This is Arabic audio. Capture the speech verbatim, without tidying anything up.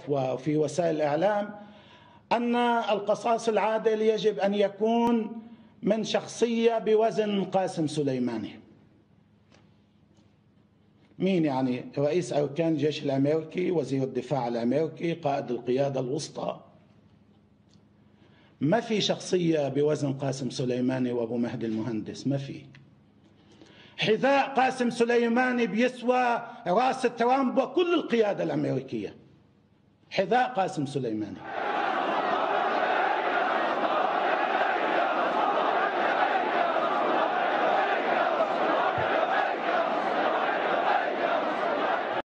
وفي وسائل الإعلام أن القصاص العادل يجب أن يكون من شخصية بوزن قاسم سليماني. مين يعني؟ رئيس أركان الجيش الأمريكي، وزير الدفاع الأمريكي، قائد القيادة الوسطى. ما في شخصية بوزن قاسم سليماني وأبو مهدي المهندس، ما في. حذاء قاسم سليماني بيسوى راس ترامب وكل القيادة الأمريكية. حذاء قاسم سليماني.